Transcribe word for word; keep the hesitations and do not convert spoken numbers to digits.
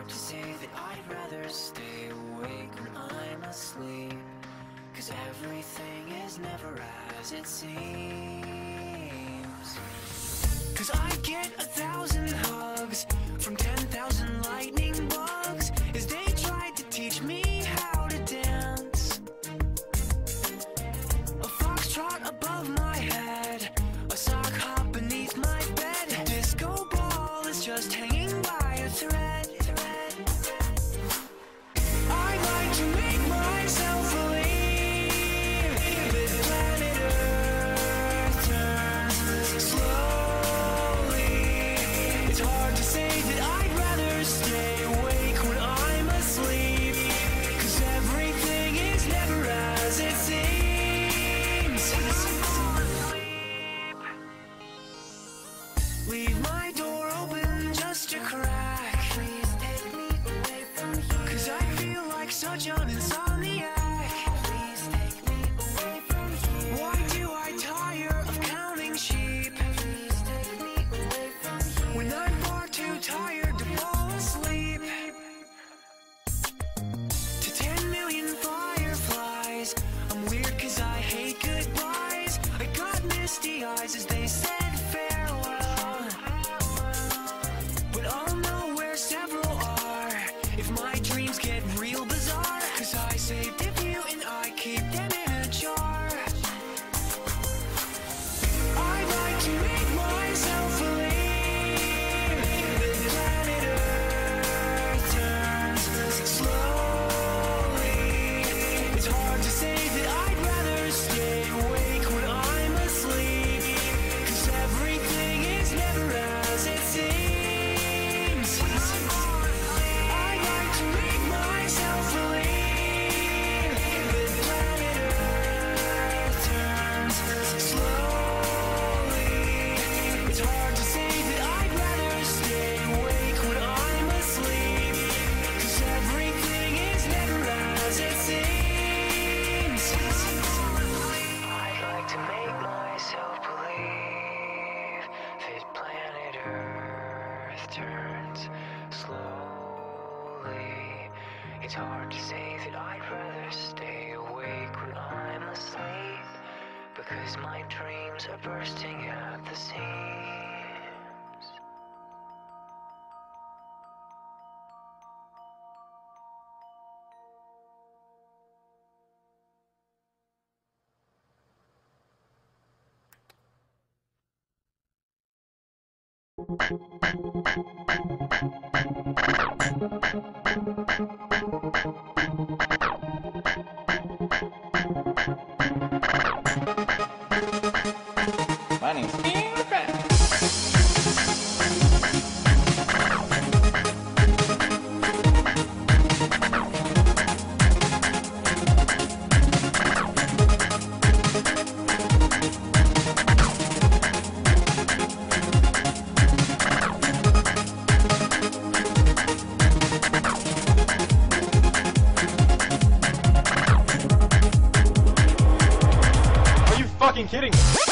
hard to say that I'd rather stay awake when I'm asleep, 'cause everything is never as it seems. 'Cause I get a thousand hugs from ten thousand lightning bugs as they tried to teach me how to dance. A foxtrot above my head, a sock hop beneath my bed, a disco ball is just hanging by a thread. I like to make myself believe that planet Earth turns slowly. It's hard to say that I'd rather stay awake when I'm asleep, 'cause everything is never as it seems. Leave my door open just a crack. Please take me away from here, 'cause I feel like such an insomniac. Please take me away from here. Why do I tire of counting sheep? Please take me away from here, when I'm far too tired to fall asleep. To ten million fireflies, I'm weird 'cause I hate goodbyes. I got misty eyes as they said farewell, but I'll know where several are if my dreams get real bizarre, 'cause I saved a few and I keep them in a jar. I like to make myself believe that planet Earth turns slowly. It's hard to say that I'd rather stay awake when I'm asleep, 'cause everything is never as it seems. I like to make myself believe that planet Earth turns slowly. It's hard to say that I'd rather stay awake when I'm asleep, 'cause everything is never as it seems. I'd like to make myself believe that planet Earth turns slowly. It's hard to say that I'd rather stay awake when I'm asleep, because my dreams are bursting at the seams. My name's Are you fucking kidding me?